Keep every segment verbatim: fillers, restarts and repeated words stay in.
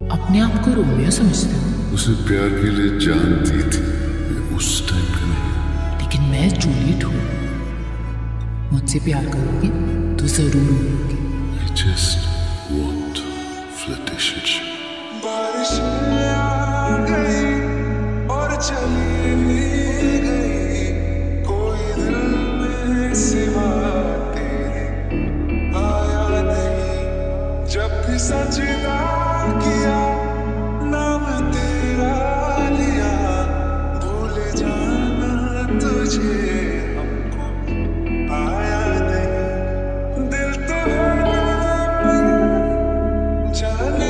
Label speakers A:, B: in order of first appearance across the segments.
A: अपने आप को रोमियो समझते हो?
B: उसे प्यार के लिए जान दी थी, उस टाइम का नहीं।
A: लेकिन मैं जूलियट हूँ, मुझसे प्यार करोगे तो जरूर होगी।
B: I just want flirtation।
C: बारिशें आ गई और चली भी गई, कोई दिल में सिवा तेरे आया नहीं। जब भी सजदा किया नाम तेरा लिया, भूल जाना तुझे हमको आया नहीं। दिल तो है जाने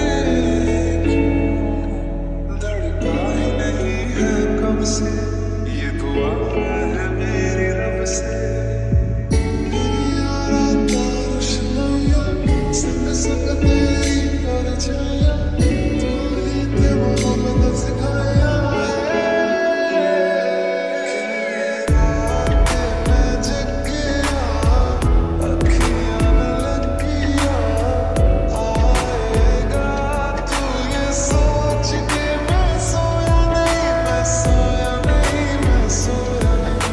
C: क्यों धड़का ही नहीं है कब से, ये दुआ है मेरी रब से। मेरी यारा का रोशनाया संग संग तेरी परछाया, तू ही ते मोहब्बत सिखाया है। कि रात में जग गया, अखियां न लगिया, आएगा तू ये सोच के मैं सोया नहीं, मैं सोया नहीं, मैं सोया नहीं।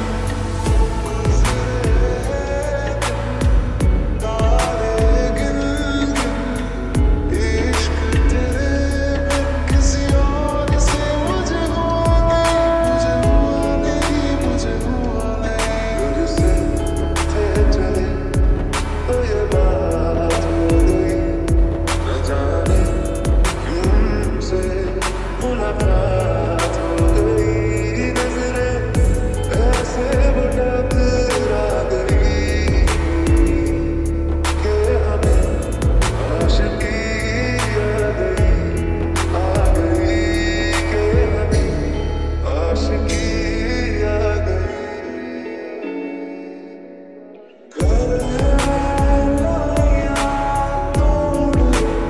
C: गुजरे तारे गिन गिन, इश्क तेरे बिन किसी और से मुझे हुआ नहीं, मुझे हुआ नहीं, मुझे हुआ नहीं। तुझसे थे चले तो ये बात हो गई, न जाने क्यों से मुलाकात हो गई। नजरें ऐसे भटकरा गई कि हमें आशिकी आ गई, आ गई कि हमें आशिकी आ गई। घर है नैया तोड़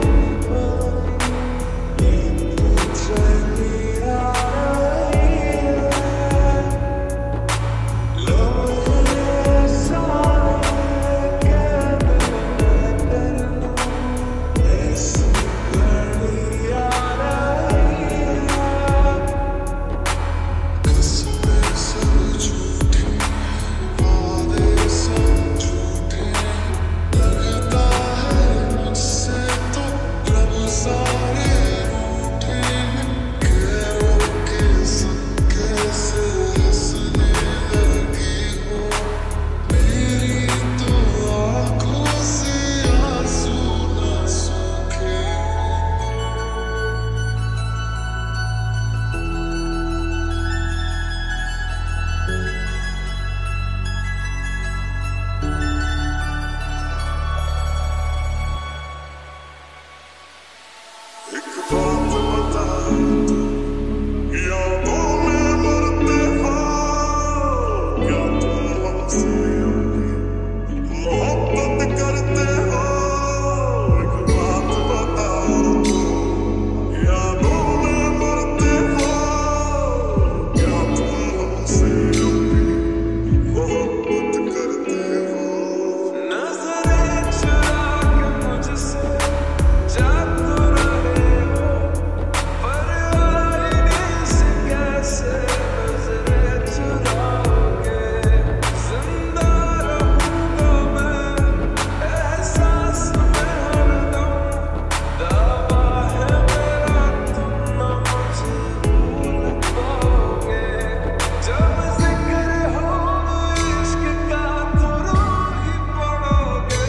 C: नींद चली आ रही है, लोहे सारे के दिल में डर ऐसी घड़ी आ रही है। कसमें सब झूठी, वादे सब झूठे, लगता है मुझसे तो रब सारे रूठे। कह के सुन कैसे हंसने लगी हो, मेरी तो आंखों से आंसू न सूखे। एक बात बता तू, यादों में मरते हो क्या तुम हमसे अभी मोहब्बत करते हो? एक बात बता तू, यादों में मरते हो क्या तुम हमसे अभी मोहब्बत करते हो? नजरें चुरा के मुझसे जा तो रहे हो, पर आईने से कैसे नजरें चुराओगे? जिंदा रहूंगा मैं एहसास में हरदम, दावा है मेरा तुम न मुझे भूल पाओगे। जब जिक्र हो इश्क का तो रो ही पड़ोगे।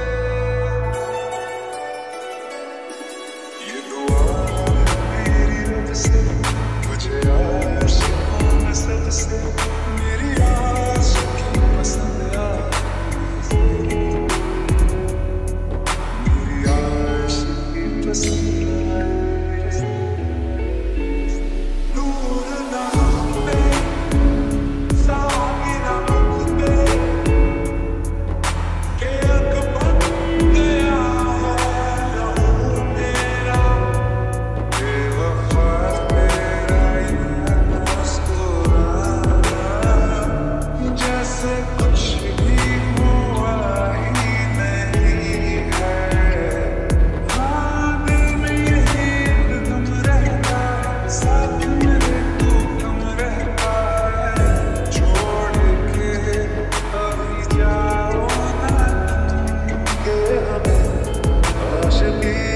C: ये दुआ है मेरी रब से, तुझे आशिकों में सबसे मेरी आशिकी पसंद आई, मेरी आशिकी पसंद आई। नूर नाम पे सागिरा मुख पे के अक बन गया है लहू मेरा, बेवफा तेरा ये मुस्कुराना जैसे कुछ आशिकी